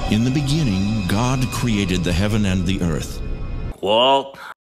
In the beginning, God created the heaven and the earth. Walt,